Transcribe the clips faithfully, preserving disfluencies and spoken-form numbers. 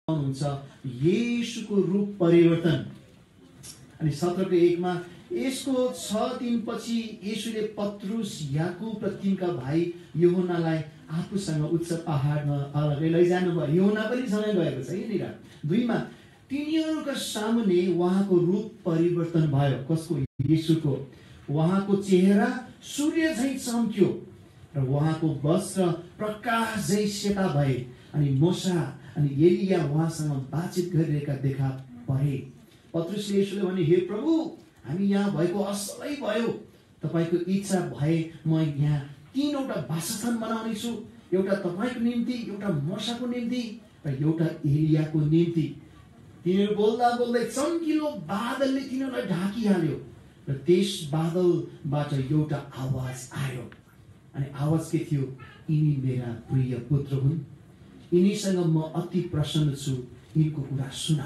हुन्छ येशूको रूप परिवर्तन। अनि सत्रको एकमा यसको छ दिनपछि येशूले पत्रुस, याकुब र तिनका भाइ यूहन्नालाई आफूसँग उच्च पहाडमा अलग्गै लैजानु भयो। यूहन्ना पनि सँगै गएको छ यहाँनिर। दुईमा तिनीहरूका सामुन्ने उहाँको रूप परिवर्तन भयो। कसको? येशूको। उहाँको चेहरा सूर्य झैं चम्क्यो र उहाँको वस्त्र प्रकाश झैं सेता भए। अनि मूसा अनि एलिया उहाँसँग बातचित गरिरहेका देखा परे। पत्रुसले येशूले भने, हे प्रभु, हामी यहाँ भएको असलै भयो। तपाईको इच्छा भए म यहाँ तीनवटा वासस्थान बनाउने छु, एउटा तपाईको निम्ति, एउटा मूसाको निम्ति र एउटा एलियाको निम्ति। तिनीहरू बोल्दा बोल्दै चम्किलो बादलले तिनीहरूलाई ढाकिहाल्यो र त्यस बादलबाट एउटा आवाज आयो। अनि आवाज के थियो? यिनी मेरा प्रिय पुत्र हुन्, यिनीसँग म अति प्रसन्न छु, यिनको कुरा सुन।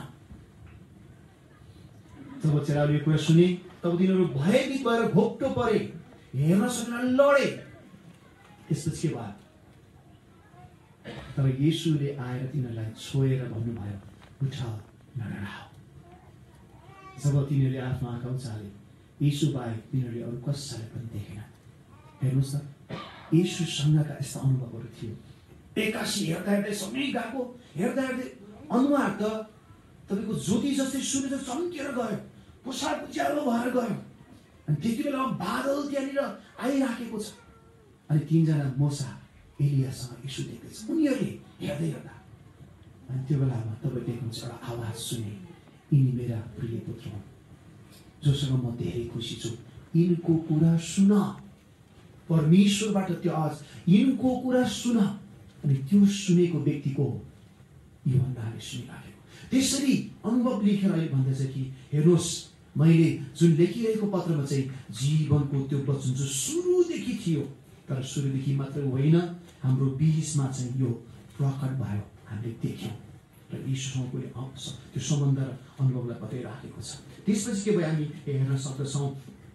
जब चेलाले यो कुरा सुने तब तिनीहरू भयभीत भएर घोप्टो परे, हेर्न सकेन, लडे। त्यसपछि के भयो? तर येशूले आएर तिनीहरूलाई छोएर भन्नुभयो, उठ, नडराऊ। जब तिनीहरूले आफ्नो आँखा उचाले येशू बाहेक तिनीहरूले अरू कसैलाई पनि देखेन। हेर्नुहोस् त, येशूसँगका यस्ता अनुभवहरू थियो। एक्कासी हेर्दा हेर्दै समय गएको, हेर्दा हेर्दै अनुहार त तपाईँको ज्योति जस्तै सूर्य चम्केर गयो, पुसार उज्यालो भएर गयो। अनि त्यति बेला बादल त्यहाँनिर आइराखेको छ। अनि तीनजना मूसा एलियासँग येशू देख्दैछ। उनीहरूले हेर्दै हेर्दा अनि त्यो बेलामा तपाईँ देख्नुहुन्छ एउटा आवाज सुने, यिनी मेरा प्रिय पुत्र हुन्, जोसँग म धेरै खुसी छु, यिनको कुरा सुन। परमेश्वरबाट त्यो आवाज, यिनको कुरा सुन। अनि त्यो सुनेको व्यक्तिको यूहन्नाले सुनिराखेको। त्यसरी अनुभव लेखेर अहिले भन्दैछ कि हेर्नुहोस्, मैले जुन लेखिरहेको पत्रमा चाहिँ जीवनको त्यो वचन जो सुरुदेखि थियो, तर सुरुदेखि मात्र होइन, हाम्रो बीचमा चाहिँ यो प्रकट भयो, हामीले देख्यौँ र यीशुसँग कोही त्यो सम्बन्ध र अनुभवलाई बताइराखेको छ। त्यसपछि के भयो? हामी हेर्न सक्दछौँ।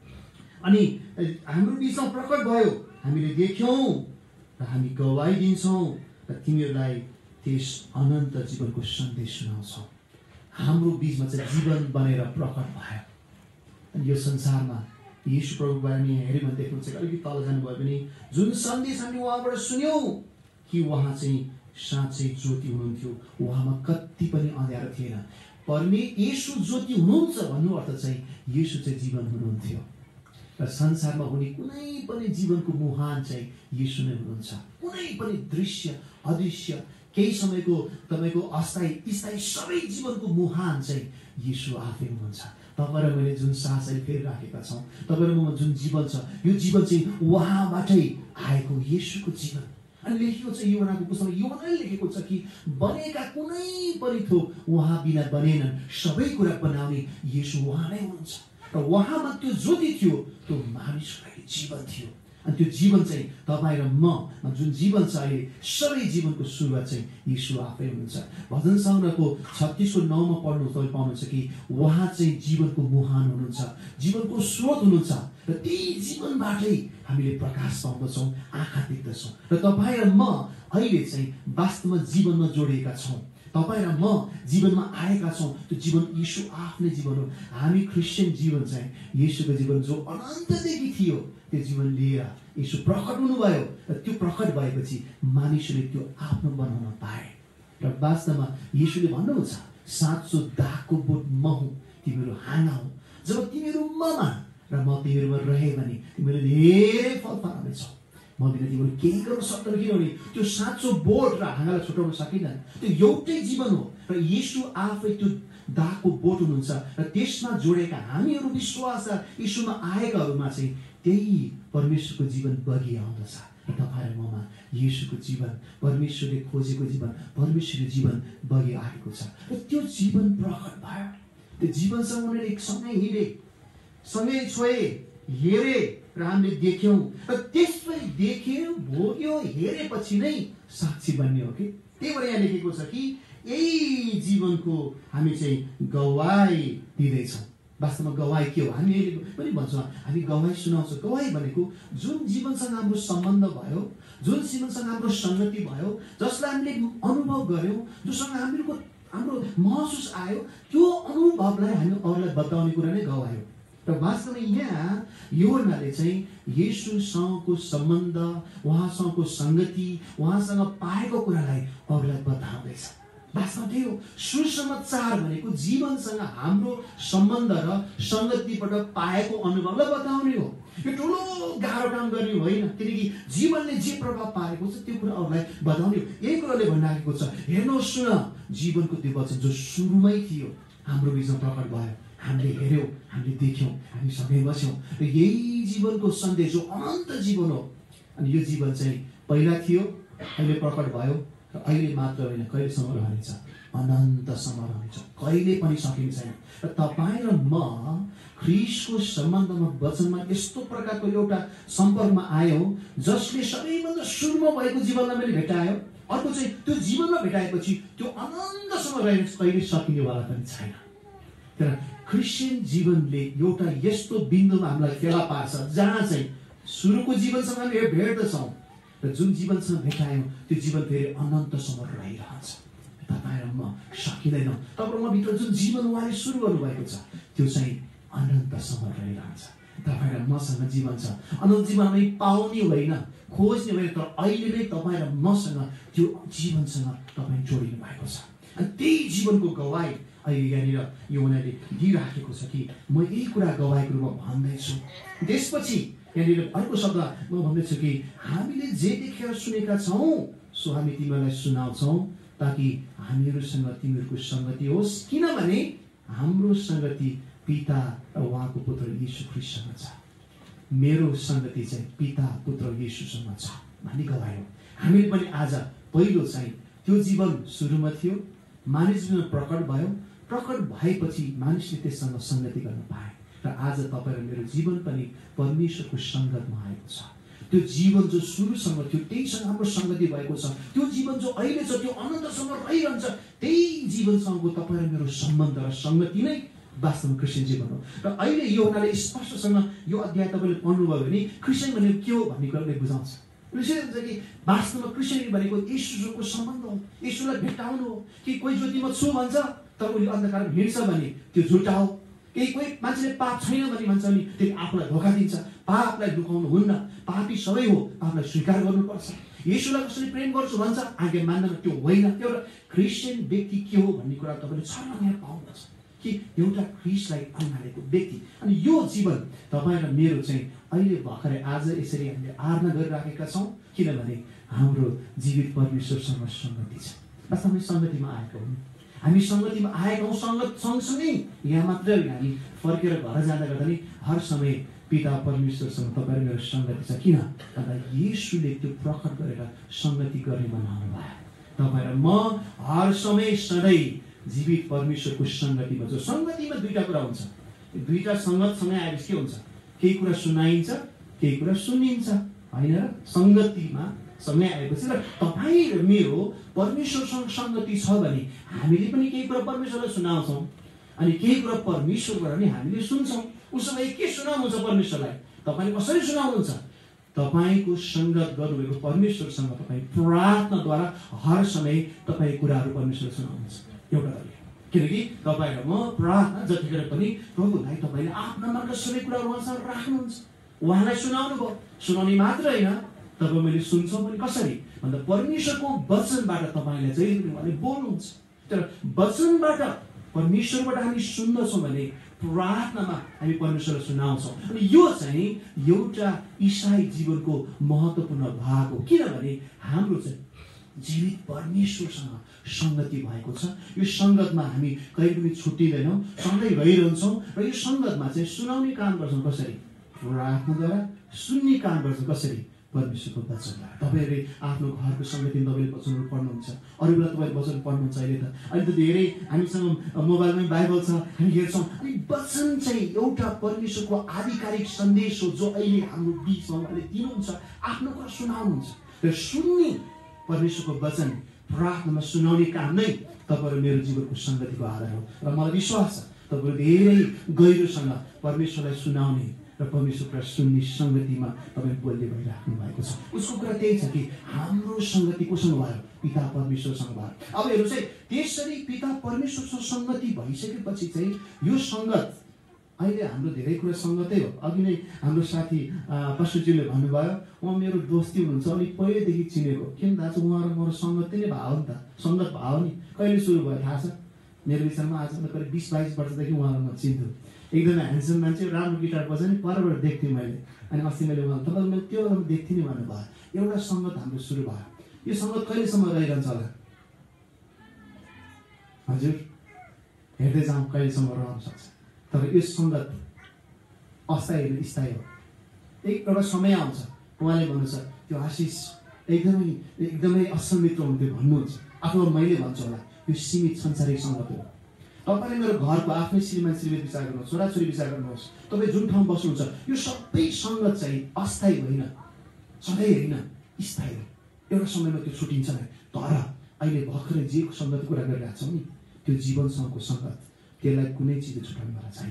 अनि हाम्रो बीचमा प्रकट भयो, हामीले देख्यौँ र हामी गवाई दिन्छौँ र तिमीहरूलाई त्यस अनन्त जीवनको सन्देश सुनाउँछौँ। हाम्रो बीचमा चाहिँ जीवन बनेर प्रकट भयो। अनि यो संसारमा येशू प्रभुको बारेमा हेऱ्यो भने देख्नुहुन्छ, अलिकति तल जानुभयो भने जुन सन्देश हामीले उहाँबाट सुन्यौँ कि उहाँ चाहिँ साँच्चै ज्योति हुनुहुन्थ्यो, उहाँमा कति पनि अँध्यारो थिएन। परमे येशू ज्योति हुनुहुन्छ भन्नु अर्थ चाहिँ येशू चाहिँ जीवन हुनुहुन्थ्यो र संसारमा हुने कुनै पनि जीवनको मुहान चाहिँ येशू नै हुनुहुन्छ। कुनै पनि दृश्य, अदृश्य, केही समयको तपाईँको अस्थायी स्थायी सबै जीवनको मुहान चाहिँ येशू आफै हुनुहुन्छ। तपाईँ र मैले जुन सास अहिले फेरिराखेका छौँ, तपाईँ र ममा जुन जीवन छ, यो जीवन चाहिँ उहाँबाटै आएको येशूको जीवन। अनि लेखेको छ यूहन्नाको पुस्तकमा, यूहन्नाले लेखेको छ कि बनेका कुनै पनि थोक उहाँ बिना बनेनन्, सबै कुरा बनाउने येशू उहाँ नै हुनुहुन्छ। र उहाँमा त्यो ज्योति थियो, त्यो मानिसको लागि जीवन थियो। अनि त्यो जीवन चाहिँ तपाईँ र म जुन जीवन छ अहिले, सबै जीवनको सुरुवात चाहिँ येशू आफै हुनुहुन्छ। भजन सङ्ग्रहको छत्तिसको नौमा पढ्नु तपाईँ पाउनुहुन्छ कि उहाँ चाहिँ जीवनको मुहान हुनुहुन्छ, जीवनको स्रोत हुनुहुन्छ र त्यही जीवनबाटै हामीले प्रकाश पाउँदछौँ, आँखा देख्दछौँ। र तपाईँ र म अहिले चाहिँ वास्तवमा जीवनमा जोडिएका छौँ। तपाईँ र म जीवनमा आएका छौँ। त्यो जीवन येशू आफ्नै जीवन हो। हामी क्रिस्चियन जीवन चाहिँ येशूको जीवन जो अनन्तदेखि थियो, त्यो जीवन लिएर येशू प्रकट हुनुभयो र त्यो प्रकट भएपछि मानिसले त्यो आफ्नो बनाउन पाए। र वास्तवमा येशूले भन्नुहुन्छ, साँचो दागको बोट म हुँ, तिमीहरू हाँगा हौ। जब तिमीहरू ममा र म तिमीहरूमा रहे भने तिमीहरू धेरै फल पाउनेछौ। म बिना तिमीहरू केही गर्न सक्दैन, किनभने त्यो साँचो बोट र हाँगालाई छुटाउन सकिँदैन। त्यो एउटै जीवन हो र येशू आफै त्यो दागको बोट हुनुहुन्छ र त्यसमा जोडेका हामीहरू विश्वास येशूमा आएकाहरूमा चाहिँ त्यही परमेश्वरको जीवन बगी आउँदछ। र तपाईँ र ममा येशूको जीवन, परमेश्वरले खोजेको जीवन, परमेश्वरको जीवन बगी आएको छ र त्यो जीवन प्रकट भयो। त्यो जीवनसँग उनीहरूले सँगै हिँडे, सँगै छोए, हेरे र हामीले देख्यौँ र त्यसलाई देख्यो, भोग्यो, हेरेपछि नै साक्षी बन्ने हो कि। त्यही भएर यहाँ लेखेको छ कि यही जीवनको हामी चाहिँ गवाई दिँदैछौँ। वास्तवमा गवाई के हो? हामी पनि भन्छौँ, हामी गवाई सुनाउँछौँ। गवाई भनेको जुन जीवनसँग हाम्रो सम्बन्ध भयो, जुन जीवनसँग हाम्रो सङ्गति भयो, जसलाई हामीले अनुभव गऱ्यौँ, जोसँग हामीहरूको हाम्रो महसुस आयो, त्यो अनुभवलाई हामी अरूलाई बताउने कुरा नै गवायो। र वास्तवमा यहाँ यूहन्नाले चाहिँ येशूसँगको सम्बन्ध, उहाँसँगको सङ्गति, उहाँसँग पाएको कुरालाई अरूलाई बताउँदैछ। वास्तवमा त्यही हो, सुसमाचार भनेको जीवनसँग हाम्रो सम्बन्ध र सङ्गतिबाट पाएको अनुभवलाई बताउने हो। यो ठुलो गाह्रो काम गर्ने होइन, किनकि जीवनले जे प्रभाव पारेको छ त्यो कुरा अरूलाई बताउने हो। यही कुराले भनिराखेको छ, हेर्नुहोस् न, जीवनको त्यो वचन जो सुरुमै थियो हाम्रो बिचमा प्रकट भयो, हामीले हेऱ्यौँ, हामीले देख्यौँ, हामी सँगै बस्यौँ, र यही जीवनको सन्देश हो, अनन्त जीवन हो। अनि यो जीवन चाहिँ पहिला थियो, अहिले प्रकट भयो, र अहिले मात्र होइन, कहिलेसम्म रहनेछ, अनन्तसम्म रहनेछ, कहिले पनि सकिने छैन। र तपाईँ र म ख्रीष्टको सम्बन्धमा वचनमा यस्तो प्रकारको एउटा सम्पर्कमा आयौँ जसले सबैभन्दा सुरुमा भएको जीवनलाई मैले भेटायो। अर्को चाहिँ त्यो जीवनमा भेटाएपछि त्यो अनन्तसम्म रहनेछ, कहिले सकिनेवाला पनि छैन। तर क्रिस्चियन जीवनले एउटा यस्तो बिन्दुमा हामीलाई फेला पार्छ जहाँ चाहिँ सुरुको जीवनसँग हामी भेट्दछौँ र जुन जीवनसँग भेटायौँ त्यो जीवन फेरि अनन्तसम्म रहिरहन्छ। तपाईँ र म सकिँदैनौँ, तपाईँ म भित्र जुन जीवन उहाँले सुरु गर्नुभएको छ त्यो चाहिँ अनन्तसम्म रहिरहन्छ। तपाईँ र मसँग जीवन छ, अनन्त जीवन हामी पाउने होइन, खोज्ने होइन, तर अहिले नै तपाईँ र मसँग त्यो जीवनसँग तपाईँ जोडिनु भएको छ। अनि त्यही जीवनको गवाई अहिले यहाँनिर यूहन्नाले दिइराखेको छ कि म यही कुरा गवाईको रूपमा भन्दैछु। त्यसपछि यहाँनिर अर्को शब्द म भन्दैछु कि हामीले जे देखेर सुनेका छौँ सो हामी तिमीहरूलाई सुनाउँछौँ, ताकि हामीहरूसँग तिमीहरूको सङ्गति होस्, किनभने हाम्रो सङ्गति पिता र उहाँको पुत्र येशू ख्रीष्टसँग छ। मेरो सङ्गति चाहिँ पिता पुत्र येशूसँग छ भन्ने गवायो। हामीले पनि आज पहिलो चाहिँ त्यो जीवन सुरुमा थियो, मानिस जीवन प्रकट भयो, प्रकट भएपछि मानिसले त्यससँग सङ्गति गर्न पाए, र आज तपाईँ र मेरो जीवन पनि परमेश्वरको सङ्गतमा आएको छ। त्यो जीवन जो सुरुसँग थियो त्यहीसँग हाम्रो सङ्गति भएको छ। त्यो जीवन जो अहिले छ त्यो अनन्तसम्म रहिरहन्छ। त्यही जीवनसँगको तपाईँ र मेरो सम्बन्ध र सङ्गति नै वास्तवमा क्रिस्चियन जीवन हो। र अहिले यूहन्नाले स्पष्टसँग यो अध्याय तपाईँले पढ्नुभयो भने क्रिस्चियन भनेको के हो भन्ने कुराले बुझाउँछ। क्रिस्चियन हुन्छ कि वास्तवमा क्रिस्चियन भनेको येशूको सम्बन्ध हो, येशूलाई भेट्टाउनु हो। कि कोही ज्योतिमा छु भन्छ तर उसले अन्धकारमा हिँड्छ भने त्यो झुटा हो। केही कोही मान्छेले पाप छैन भने भन्छ भने त्यो आफूलाई धोका दिन्छ। पापलाई लुकाउनु हुन्न, पापी सबै हो, पापलाई स्वीकार गर्नुपर्छ। येशूलाई कसरी प्रेम गर्छु भन्छ, आगे मान्दैन, त्यो होइन। त्यो एउटा क्रिस्चियन व्यक्ति के हो भन्ने कुरा तपाईँले छर्लङ्ग यहाँ पाउनुहुन्छ कि एउटा ख्रीष्टलाई अन्हालेको व्यक्ति। अनि यो जीवन तपाईँ र मेरो चाहिँ अहिले भर्खरै आज यसरी हामीले आराधना गरिराखेका छौँ, किनभने हाम्रो जीवित परमेश्वरसँग सङ्गति छ। बस हामी सङ्गतिमा आएका हौँ, हामी सङ्गतिमा आएका हौँ। सङ्गत सँगसँगै यहाँ मात्रै होइन, हामी फर्केर घर जाँदा गर्दा नि हर समय पिता परमेश्वरसँग तपाईँ मेरो सङ्गति छ। किन भन्दा येशूले त्यो प्रकट गरेर सङ्गति गर्ने बनाउनु भयो। तपाईँ र म हर समय सधैँ जीवित परमेश्वरको सङ्गतिमा जो सङ्गतिमा दुईटा कुरा हुन्छ, दुईटा सङ्गतसँगै आएपछि के हुन्छ, केही कुरा सुनाइन्छ, केही कुरा सुनिन्छ, होइन र? सङ्गतिमा सँगै आएपछि र तपाईँ र मेरो परमेश्वरसँग सङ्गति छ भने हामीले पनि केही कुरा परमेश्वरलाई सुनाउँछौँ, अनि केही कुरा परमेश्वरबाट पनि हामीले सुन्छौँ। उसो भए के सुनाउनुहुन्छ परमेश्वरलाई? तपाईँले कसरी सुनाउनुहुन्छ? तपाईँको सङ्गत गर्नुभएको परमेश्वरसँग तपाईँ प्रार्थनाद्वारा हर समय तपाईँ कुराहरू परमेश्वरलाई सुनाउनुहुन्छ। एउटा तरिका, किनकि तपाईँ र म प्रार्थना जतिखेर पनि प्रभुलाई तपाईँले आफ्नो मनका सबै कुराहरू उहाँसँग राख्नुहुन्छ, उहाँलाई सुनाउनु भयो। सुनाउने मात्र होइन, तपाईँ मैले सुन्छौँ पनि कसरी भन्दा परमेश्वरको वचनबाट तपाईँलाई चाहिँ उहाँले बोल्नुहुन्छ। तर वचनबाट परमेश्वरबाट हामी सुन्दछौँ भने प्रार्थनामा हामी परमेश्वरलाई सुनाउँछौँ। अनि यो चाहिँ एउटा इसाई जीवनको महत्त्वपूर्ण भाग हो, किनभने हाम्रो चाहिँ जीवित परमेश्वरसँग सङ्गति भएको छ। यो सङ्गतमा हामी कहिले पनि छुट्टिँदैनौँ, सँगै रहिरहन्छौँ। र यो सङ्गतमा चाहिँ सुनाउने काम गर्छौँ कसरी? प्रार्थनाद्वारा। सुन्ने काम गर्छौँ कसरी? परमेश्वरको वचनद्वारा। तपाईँहरूले आफ्नो घरको सङ्गति तपाईँले वचनहरू पढ्नुहुन्छ, अरू बेला तपाईँले वचन पढ्नुहुन्छ। अहिले त अहिले त धेरै हामीसँग मोबाइलमै बाइबल छ, हामी हेर्छौँ। अनि वचन चाहिँ एउटा परमेश्वरको आधिकारिक सन्देश हो जो अहिले हाम्रो बिचमा उहाँले दिनुहुन्छ, आफ्नो कुरा सुनाउनुहुन्छ। र सुन्ने परमेश्वरको वचन प्रार्थनामा सुनाउने काम नै तपाईँ र मेरो जीवनको सङ्गतिको आधार हो। र मलाई विश्वास छ तपाईँहरू धेरै गहिरोसँग परमेश्वरलाई सुनाउने र परमेश्वरका सुन्ने सङ्गतिमा तपाईँ बोल्ने भइराख्नु भएको छ। उसको कुरा त्यही छ कि हाम्रो सङ्गति कोसँग भयो? पिता परमेश्वरसँग भयो। अब हेर्नुहोस् है, त्यसरी पिता परमेश्वरसँग सङ्गति भइसकेपछि चाहिँ यो सङ्गत अहिले हाम्रो धेरै कुरा सङ्गतै हो। अघि नै हाम्रो साथी पशुजीले भन्नुभयो उहाँ मेरो दोस्ती हुनुहुन्छ, अनि पहिल्यैदेखि चिनेको। किन थाहा छ? उहाँ र मेरो सङ्गत नै भयो नि त, सङ्गत भयो नि। कहिले सुरु भयो थाहा छ? मेरो विचारमा आज करिब बिस बाइस वर्षदेखि उहाँलाई म चिन्थेँ। एकदमै ह्यान्डसम मान्छे, राम्रो गिटार बजाउने, परबाट देख्थेँ मैले। अनि अस्ति मैले उहाँ तपाईँलाई मैले त्यो बेलामा देख्थेँ नि भन्नुभयो। एउटा सङ्गत हाम्रो सुरु भयो। यो सङ्गत कहिलेसम्म रहिरहन्छ होला? हजुर हेर्दै जाउँ कहिलेसम्म रहन सक्छ। तर यो सङ्गत अस्थायी होइन, स्थायी हो। एक एउटा समय आउँछ उहाँले भन्नुहुन्छ त्यो आशिष एकदमै एकदमै असल मित्र हुन्थ्यो भन्नुहुन्छ, अथवा मैले भन्छु होला यो सीमित संसारिक सङ्गत हो। तपाईँले मेरो घरको आफ्नै श्रीमान श्रीमती विचार गर्नुहोस्, छोराछोरी विचार गर्नुहोस्, तपाईँ जुन ठाउँ बस्नुहुन्छ यो सबै सङ्गत चाहिँ अस्थायी होइन, सधैँ होइन, स्थायी हो। एउटा समयमा त्यो छुटिन्छ नै। तर अहिले भर्खरै जे सङ्गत कुरा गरिरहेको छौँ नि, त्यो जीवनसँगको सङ्गत, त्यसलाई कुनै चिजले छुटाउनुवाला छैन।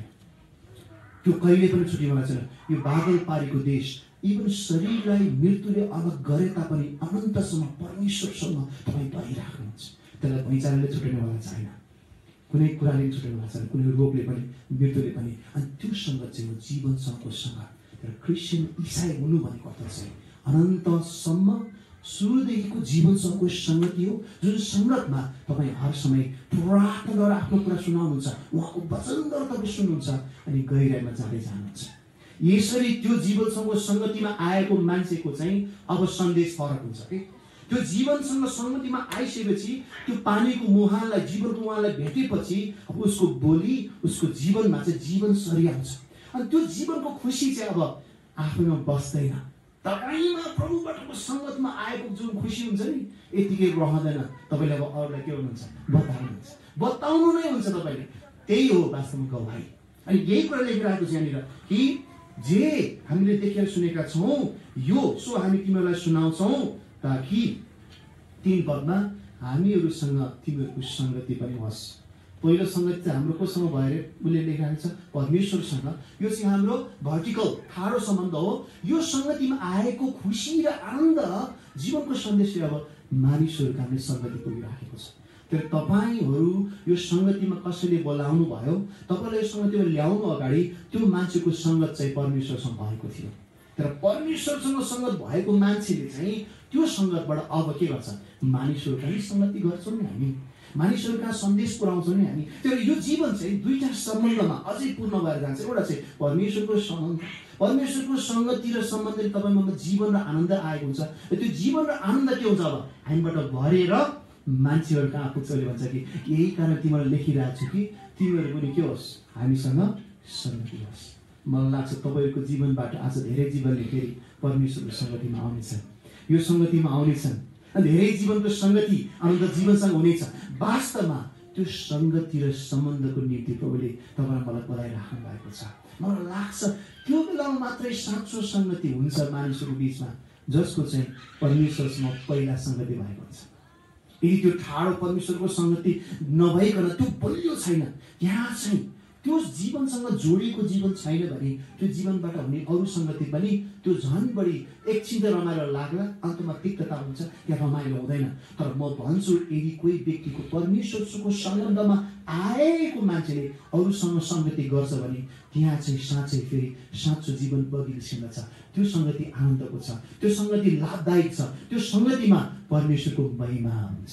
त्यो कहिले पनि छुट्याउनुवाला छैन। यो बादल पारीको देश इभन शरीरलाई मृत्युले अलग गरे तापनि अनन्तसम्म परमेश्वरसँग तपाईँ भइराख्नुहुन्छ। त्यसलाई भैँचाराले छुटाउनुवाला छैन, कुनै कुराले छुटाउनुवाला छैन, कुनै रोगले पनि मृत्युले पनि। अनि त्यो सङ्गत चाहिँ हो जीवनसँगको सङ्गत। तर क्रिस्चियन इसाई हुनु भनेको अर्थ चाहिँ अनन्तसम्म सुरुदेखिको जीवनसँगको सङ्गति हो, जुन सङ्गतमा तपाईँ हर समय प्रार्थनाद्वारा आफ्नो कुरा सुनाउनुहुन्छ, उहाँको वचनद्वारा तपाईँ सुन्नुहुन्छ अनि गहिराइमा जाँदै जानुहुन्छ। यसरी त्यो जीवनसँगको सङ्गतिमा आएको मान्छेको चाहिँ अब सन्देश फरक हुन्छ कि त्यो जीवनसँग सङ्गतिमा आइसकेपछि त्यो पानीको मुहानलाई, जीवनको मुहानलाई भेटेपछि अब उसको बोली, उसको जीवनमा चाहिँ जीवन सरिआउँछ। अनि त्यो जीवनको खुसी चाहिँ अब आफैमा बस्दैन। तपाईँमा प्रभुबाटको सङ्गतमा आएको जुन खुसी हुन्छ नि, यतिकै रहँदैन। तपाईँले अब अरूलाई के गर्नुहुन्छ? बताउनुहुन्छ, बताउनु नै हुन्छ तपाईँले। त्यही हो वास्तवमा गवाही। अनि यही कुरा लेखिरहेको छ यहाँनिर कि जे हामीले देखेर सुनेका छौँ यो सो हामी तिमीहरूलाई सुनाउँछौँ, ताकि तीन पदमा हामीहरूसँग तिमीहरूको सङ्गति पनि होस्। पहिलो सङ्गति चाहिँ हाम्रो कोसँग भयो अरे? उसले लेखिरहेको छ परमेश्वरसँग। यो चाहिँ हाम्रो भर्टिकल ठाडो सम्बन्ध हो। यो सङ्गतिमा आएको खुसी र आनन्द जीवनको सन्देशले अब मानिसहरूको हामीले सङ्गति पुगिराखेको छ। तर तपाईँहरू यो सङ्गतिमा कसैले बोलाउनु भयो, तपाईँलाई यो सङ्गतिमा ल्याउनु अगाडि त्यो मान्छेको सङ्गत चाहिँ परमेश्वरसँग भएको थियो। तर परमेश्वरसँग सङ्गत भएको मान्छेले चाहिँ त्यो सङ्गतबाट अब के गर्छ? मानिसहरूका नि सङ्गति गर्छौँ नि हामी, मानिसहरूका सन्देश पुऱ्याउँछौँ नि हामी। तर यो जीवन चाहिँ दुईटा सम्बन्धमा अझै पूर्ण भएर जान्छ। एउटा चाहिँ परमेश्वरको सम्बन्ध, परमेश्वरको सङ्गति र सम्बन्धले तपाईँमा जीवन र आनन्द आएको हुन्छ। र त्यो जीवन र आनन्द के हुन्छ? अब हामीबाट भरेर मान्छेहरू कहाँ पुग्छ? भन्छ कि यही कारण तिमीलाई लेखिरहेको छु कि तिमीहरू पनि के होस्? हामीसँग सङ्गति होस्। मलाई लाग्छ तपाईँहरूको जीवनबाट आज धेरै जीवनले फेरि परमेश्वरको सङ्गतिमा आउनेछन्, यो सङ्गतिमा आउनेछन्। धेरै जीवनको सङ्गति आनन्द जीवनसँग हुनेछ। वास्तवमा त्यो सङ्गति र सम्बन्धको निम्ति प्रभुले तपाईँलाई मलाई बोलाइराख्नु भएको छ। मलाई लाग्छ त्यो बेलामा मात्रै साँचो सङ्गति हुन्छ मानिसहरूको बिचमा, जसको चाहिँ परमेश्वरसँग पहिला सङ्गति भएको हुन्छ। यदि त्यो ठाडो परमेश्वरको सङ्गति नभइकन त्यो बलियो छैन, यहाँ चाहिँ त्यो जीवनसँग जोडिएको जीवन छैन भने त्यो जीवनबाट हुने अरू सङ्गति पनि त्यो झन् बढी एकछिन त रमाइलो लाग्ला, अन्तमा तिक्तता हुन्छ, त्यहाँ रमाइलो हुँदैन। तर म भन्छु यदि कोही व्यक्तिको परमेश्वरको सम्बन्धमा आएको मान्छेले अरूसँग सङ्गति गर्छ भने त्यहाँ चाहिँ साँच्चै फेरि साँचो जीवन बगिलिन्छ। त्यो सङ्गति आनन्दको छ, त्यो सङ्गति लाभदायक छ, त्यो सङ्गतिमा परमेश्वरको महिमा हुन्छ।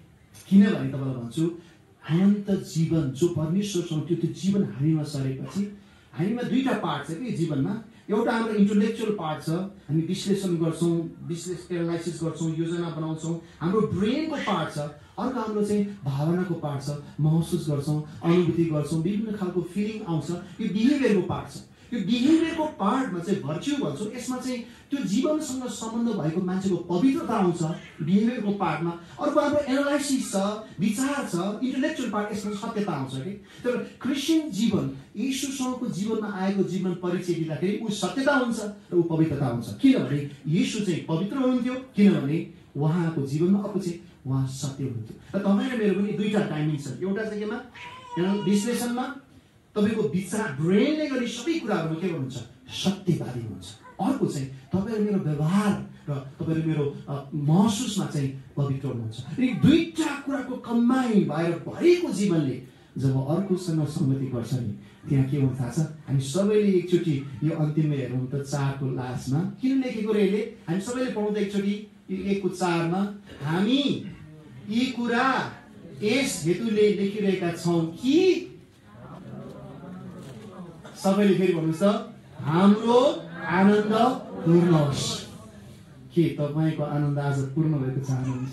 किनभने तपाईँलाई भन्छु अनन्त जीवन जो परमेश्वरसँग त्यो त्यो जीवन हामीमा सरेपछि हामीमा दुईटा पार्ट छ कि जीवनमा। एउटा हाम्रो इन्टेलेक्चुअल पार्ट छ, हामी विश्लेषण गर्छौँ, विश्लेष एनालाइसिस गर्छौँ, योजना बनाउँछौँ, हाम्रो ब्रेनको पार्ट छ। अर्को हाम्रो चाहिँ भावनाको पार्ट छ, महसुस गर्छौँ, अनुभूति गर्छौँ, विभिन्न खालको फिलिङ आउँछ। यो बिहेभियरको पार्ट छ। यो बिहेभियरको पार्टमा चाहिँ भर्च्यु भन्छौँ, यसमा चाहिँ त्यो जीवनसँग सम्बन्ध भएको मान्छेको पवित्रता आउँछ बिहेभियरको पार्टमा। अर्को हाम्रो एनालाइसिस छ, विचार छ, इन्टेलेक्चुअल पार्ट, यसमा सत्यता आउँछ कि। तर क्रिस्चियन जीवन येशूसँगको जीवनमा आएको जीवन परिचय दिँदाखेरि ऊ सत्यता हुन्छ र ऊ पवित्रता हुन्छ। किनभने येशू चाहिँ पवित्र हुनुहुन्थ्यो, किनभने उहाँको जीवनमा अर्को चाहिँ उहाँ सत्य हुनुहुन्थ्यो। र तपाईँ र मेरो पनि दुईटा टाइमिङ छ। एउटा चाहिँ केमा? विश्लेषणमा तपाईँको विचार ब्रेनले गर्ने सबै कुराहरू के गर्नुहुन्छ? सत्यवादी हुन्छ। अर्को चाहिँ तपाईँहरू मेरो व्यवहार र तपाईँहरू मेरो महसुसमा चाहिँ पवित्र हुनुहुन्छ। यी दुईटा कुराको कम्बाइन भएर भरेको जीवनले जब अर्कोसँग सङ्गति गर्छ नि त्यहाँ के हुन्छ थाहा छ? हामी सबैले एकचोटि यो अन्तिममा हेरौँ त चारको लास्टमा किन लेखेको रे यसले? हामी सबैले पढौँ त एकचोटि एकको चारमा, हामी यी कुरा यस हेतुले लेखिरहेका छौँ कि सबैले फेरि भन्नुहोस् त, हाम्रो आनन्द पूर्ण होस्। के तपाईँको आनन्द आज पूर्ण भएको चाहनुहुन्छ?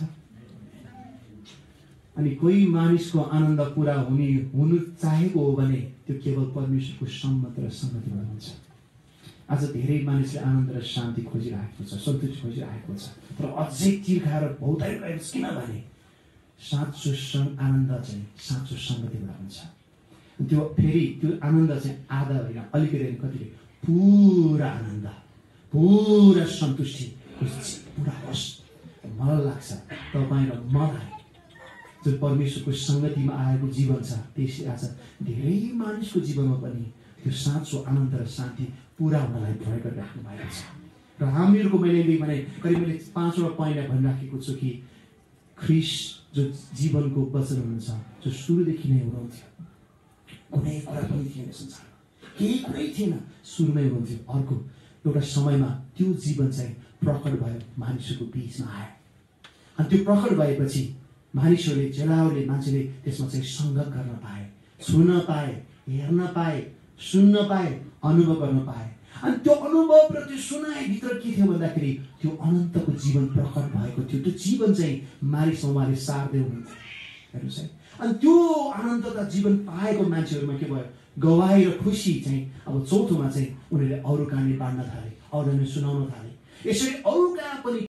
अनि कोही मानिसको आनन्द पूरा हुने हुनु चाहेको हो भने त्यो केवल परमेश्वरको सम्मत र सङ्गतिमा हुन्छ। आज धेरै मानिसले आनन्द र शान्ति खोजिरहेको छ, सन्तुष्टि खोजिरहेको छ, तर अझै तिर्खा र भौतारी रहेको छ। किनभने साँचो सङ्ग आनन्द चाहिँ साँचो सङ्गतिबाट हुन्छ। त्यो फेरि त्यो आनन्द चाहिँ आधा होइन, अलिकति कतिले पुरा आनन्द, पुरा सन्तुष्टि पुरा होस्। मलाई लाग्छ तपाईँ र मलाई जो परमेश्वरको सङ्गतिमा आएको जीवन छ त्यसले आज धेरै मानिसको जीवनमा पनि त्यो साँचो आनन्द र शान्ति पुरा हुनलाई प्रयोग गरिराख्नु भएको छ। र हामीहरूको मैले भने करिब मैले पाँचवटा पोइन्ट भनिराखेको छु कि ख्रिस्ट जो जीवनको वचन हुनुहुन्छ, जो सुरुदेखि नै हुनुहुन्थ्यो, कुनै कुरा पनि थिएन संसारमा, केही कुरै थिएन, सुरुमै हुनुहुन्थ्यो। अर्को एउटा समयमा त्यो जीवन चाहिँ प्रकट भयो, मानिसहरूको बिचमा आयो। अनि त्यो प्रकट भएपछि मानिसहरूले चेलाहरूले मान्छेले त्यसमा चाहिँ सङ्गत गर्न पाए, छुन पाए, हेर्न पाए, सुन्न पाए, अनुभव गर्न पाए। अनि त्यो अनुभव र त्यो सुनाइभित्र के थियो भन्दाखेरि त्यो अनन्तको जीवन प्रकट भएको थियो। त्यो जीवन चाहिँ मानिसमा उहाँले सार्दै हुनुहुन्थ्यो। हेर्नुहोस् है, अनि त्यो अनन्तता जीवन पाएको मान्छेहरूमा के भयो? गवाई र खुसी चाहिँ अब चौथोमा चाहिँ उनीहरूले अरू कहानी बाँड्न थाले, अरूलाई सुनाउन थाले। यसरी अरू कहाँ पनि